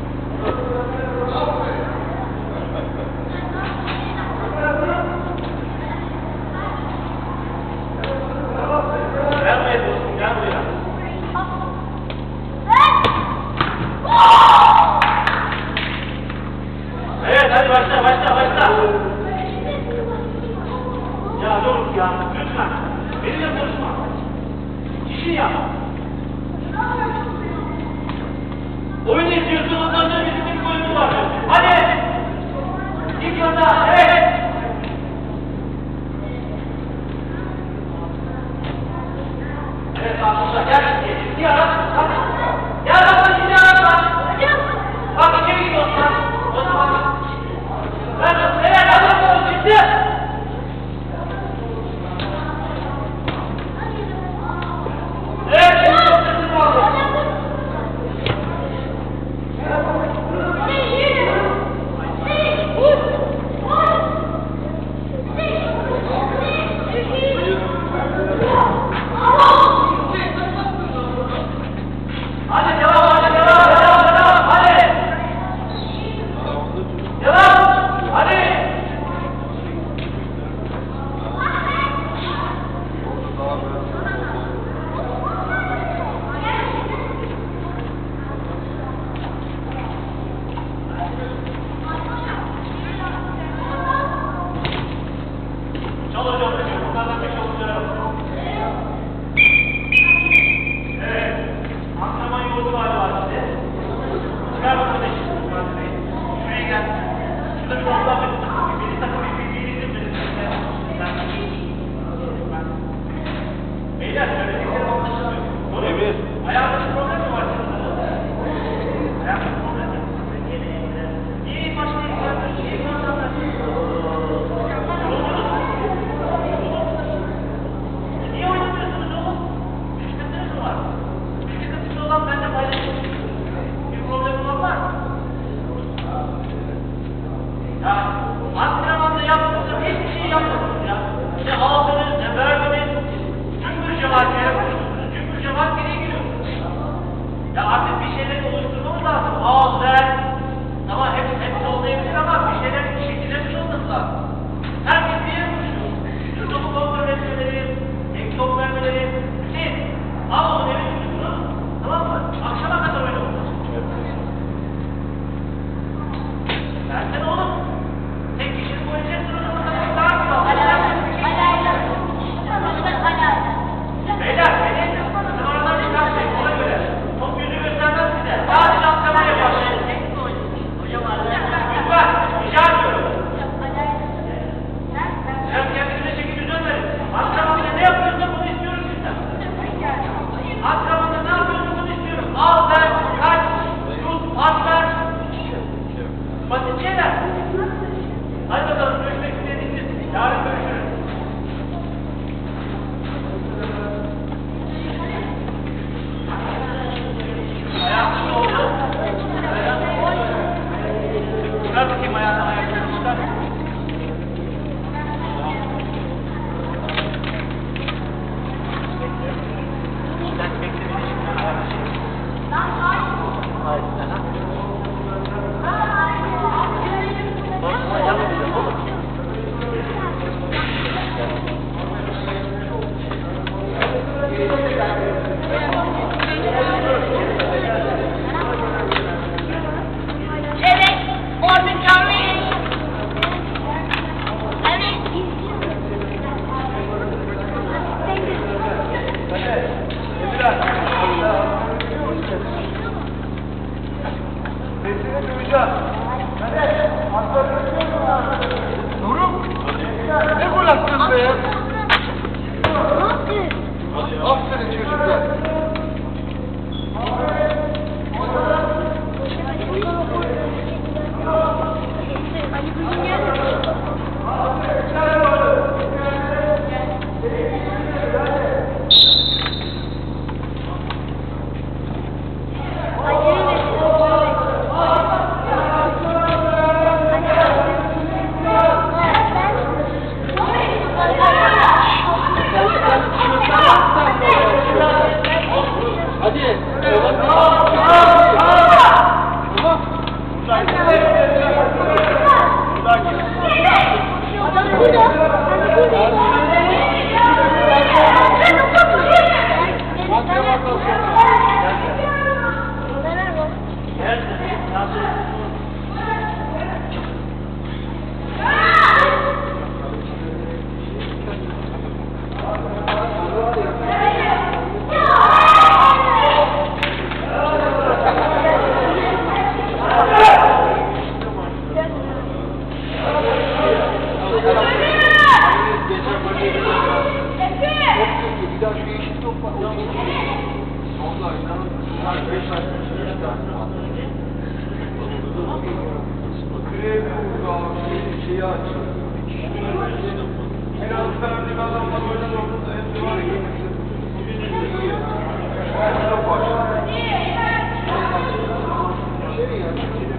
Gel buraya dostum, gel buraya. Evet, hadi başla, başla, başla. Ya dur ya, lütfen. Benimle konuşma. İşini yap. Oyun izliyorsun, ondan sonra bizim bir oyunumuz var. Hadi! İlk yolda, evet! Evet, aslında gel. Ciddi ara. Hadi. Gel bakalım, ciddi ara. Bak, içeri gidiyorsun. O zaman. Ben, evet, hadi. Ciddi. Evet, şimdi çok sesini aldım. Hadi devam, hadi devam, devam, devam, hadi. Devam, hadi. Çal hocam, bunlardan bir şey olacak. Evet. Antrenman yolu var var size. Çıkar bakalım eşit. Şuraya gel. Şurada bir toplam bir takım. Bir takım bir bir bir bir Beyler söylediklerim anlaşılmıyor. Doğru mu? Ayağınızda problem mi var sizin? Ayağınızda problem mi? Niye ilk başta ilk başta niye ilk başta Niye oynamıyorsunuz oğlum? Bir sıkıntınız mı var? Bir sıkıntısı olan benimle paylaşın. Bir problem olan var mı? Ya antrenmanda yaptığınız hiçbir şey yapmadınız ya. Ne aldınız, ne verdiniz. Cümbür cemaat yere koştunuz. Cümbür cemaat geriye giriyorsunuz. Ya artık bir şeyleri oluşturmamız lazım. Al, ver. Tamam hepsi, hepsi olmayabilir ama bir şeyler şekillenmiş olması lazım. Herkes bir yere koşuyor. Şu topu kontrol etmeleri, ek top vermeleri. Hüseyin, al onu eve götürün. Tamam mı? Akşama kadar öyle olacak. Versene oğlum. Tek kişinin oynayacaksın o zaman sana daha güzel. Beyler, beni numaradan çıkartmayın ona göre. Top yüzü göstermez size. Sadece antrenman yaparsınız. Lütfen, rica ediyorum. Biraz kendinize çeki düzen verin. Antrenmanda ne yapıyorsa bunu istiyorum sizden. Antrenmanda ne yapıyorsa bunu istiyorum. Al, ver, kaç, şut, pas ver. Basit şeyler. Hadi bakalım, görüşmek istediğiniz. Yarın görüşürüz. Ayağım ne oldu? Çıkar bakayım ayağını, ayaklarını çıkar. Sen bekle beni şimdi. Hayır, sen Dostuma yapmayacağım oğlum. Evet, Orbit Charlie. Evet. Sesini duyacağım. Nurum. Ne gol attın be ya? Aferin çocuklar. Thank you. ya açıyor. Biraz verdik adamla böyle noktada hepsi var ya. Çok başladı. Şey ya.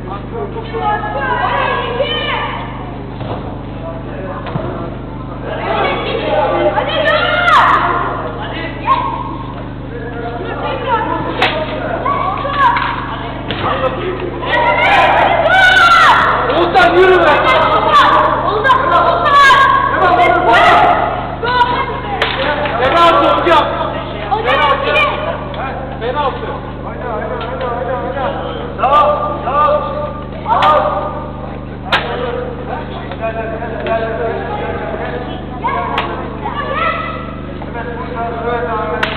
Oğuzhan yürü be! Penaltı hocam! Penaltı! Haydi haydi haydi haydi haydi. Tamam, tamam. Evet Ahmet.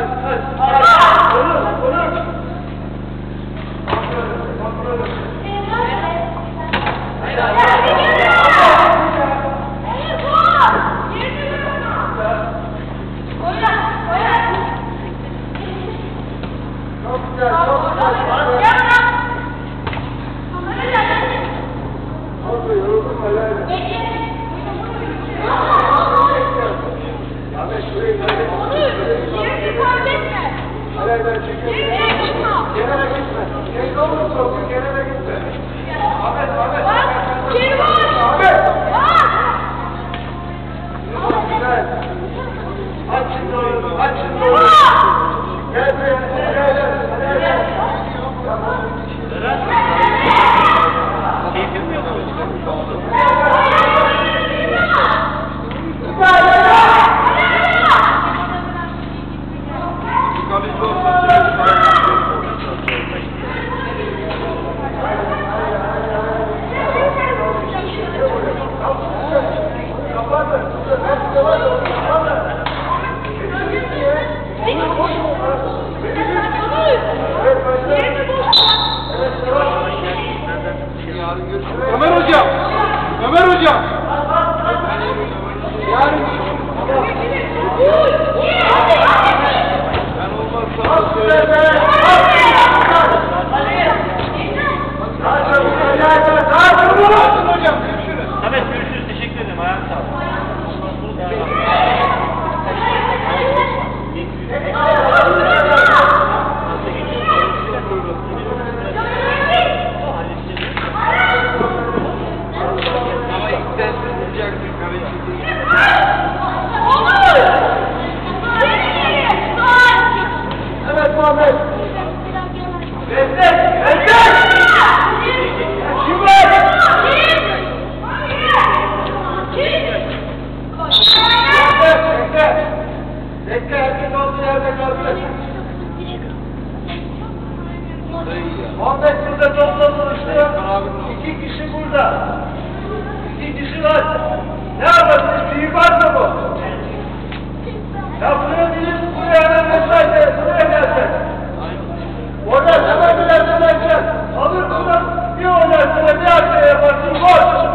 Hadi, hadi, hadi. Konuş, konuş. Çok güzel, çok güzel. Abi yoruldum helal. Ahmet şuraya gidelim. Helal ben çekiyorum. Kenara gitme. Kenara olursa olsun kenara gitme. Ahmet, Ahmet. Ahmet. Çok güzel. Aç şimdi oyunu, aç şimdi oyunu. Gel buraya, gel, gel, gel. Keyfim mi yok? Kaleci olsa Ömer hocam! Ömer hocam! Yarın ben olmazsa söyleyeyim. Hocam görüşürüz. Samet görüşürüz. Teşekkür ederim. Ayağını sağlık. Ama ilk dersi bulacaksın kaleci. Evet Muhammed. Destek, destek. Kim var? Bekle, bekle. Bekle, herkes olduğu yerde kalsın. Muhammed burada topla buluştu. İki kişi burada. İki kişi var. Ne yapalım? Büyük var mı bu? Ya buraya birisi buraya hemen mesajla buraya gelsin. Orada hemen bir yerden gelsin. Alır buradan bir oynarsın bir arkaya yaparsın. Boş.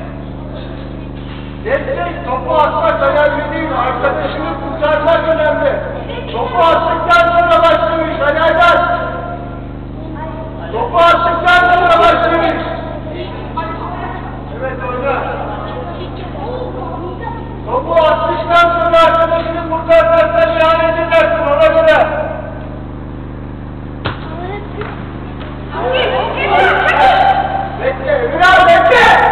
Destek topu atmak önemli değil. Arkadaşını kurtarmak önemli. Topu attıktan sonra başlamış. Helal. Topu attıktan sonra başlamış. Evet oyna. Topu attıktan sonra arkadaşını kurtarmaktan ihanet edersin ona göre. Bekle, biraz bekle!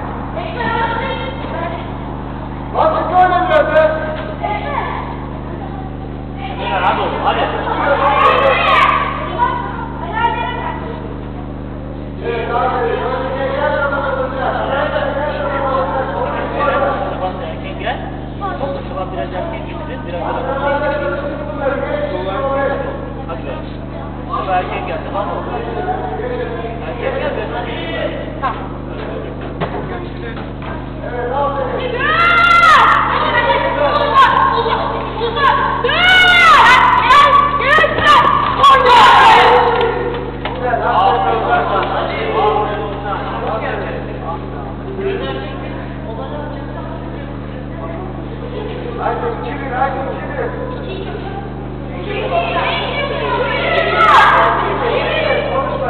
Nasıl böyle biraz be? Hadi oğlum hadi. Evet abi, önce gel yanıma duracağız. Sabah erken gel. Sabah biraz erken getirin. Biraz da hadi be. Sabah erken gel tamam mı? Erken gel be. Tamam. Evet abi. Haydi iki bir, haydi iki bir. Konuşma.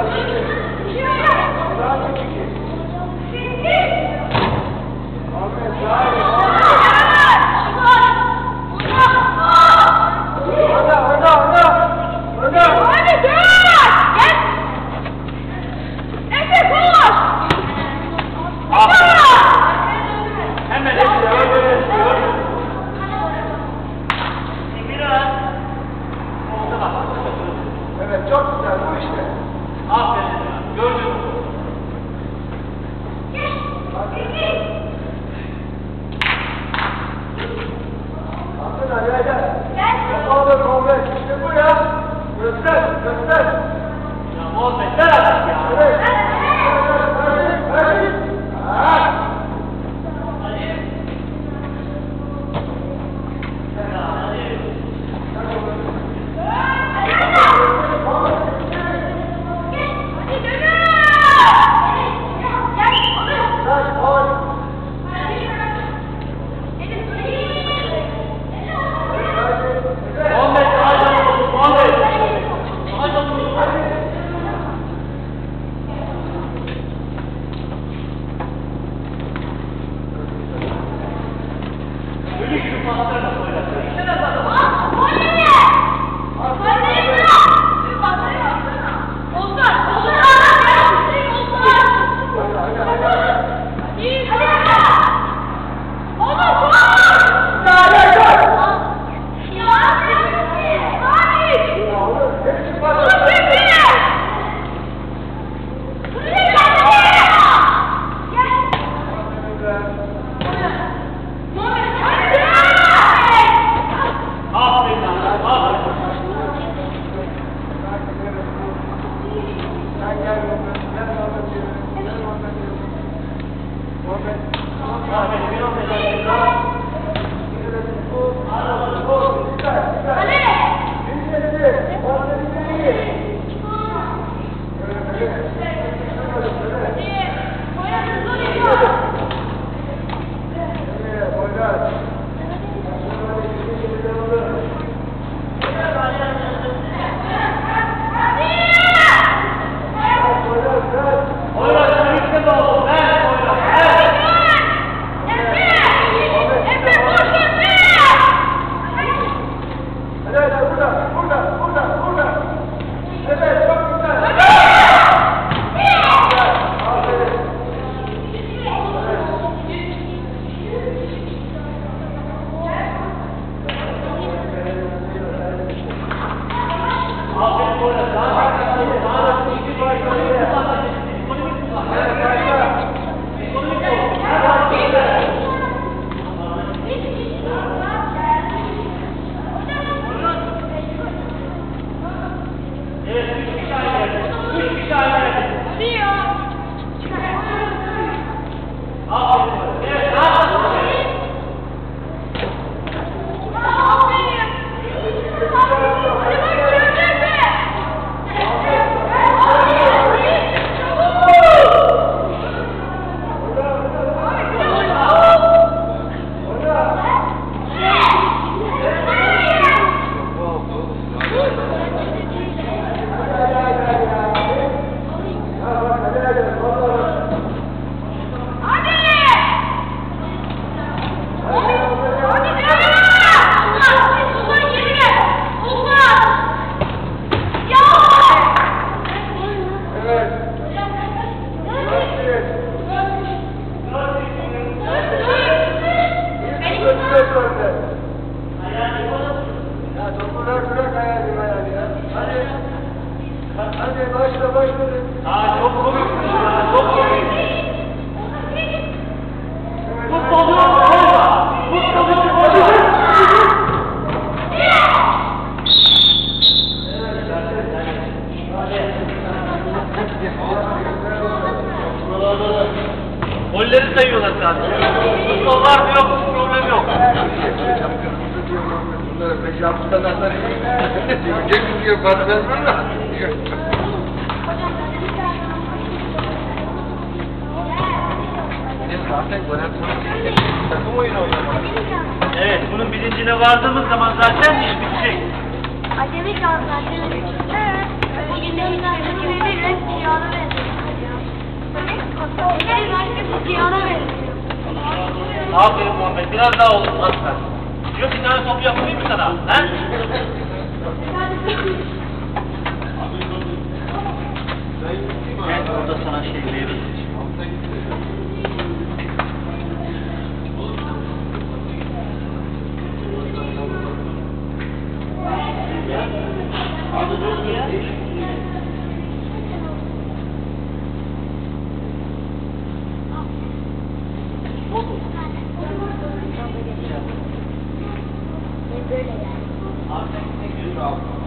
burada, burada, burada. Evet, çok güzel. Aferin böyle. Daha çok daha da iki başlıyor. Ekonomik kullan. Evet, başla. Ekonomik olsun. Her zaman böyle. Evet, üç kişi aynı yerde. Üç kişi aynı yerde. Aferin böyle. Evet, daha da böyle. Hadi başla başla. Aa, çok komiksin ya, çok komik. Futbolcu olma. Futbolcu olma. Golleri sayıyorlar sadece. Futbol var mı yok, problem yok. Bunları beş altı tane atar. Diyecek diyor, bana vermem mi? Zaten golden sonra takım oyunu oynamak. Evet, bunun bilincine vardığımız zaman zaten iş bitecek. Acemi kaldı, acemi. Evet. Bugün de bir tane birbirine siyahına benziyor. Evet, başka siyahına benziyor. Aferin Muhammed, biraz daha olsun aslan. Yok, bir tane top yapayım mı sana? He? Ben burada sana şey veririz. Böyle yani. Abi, ne diyorsun?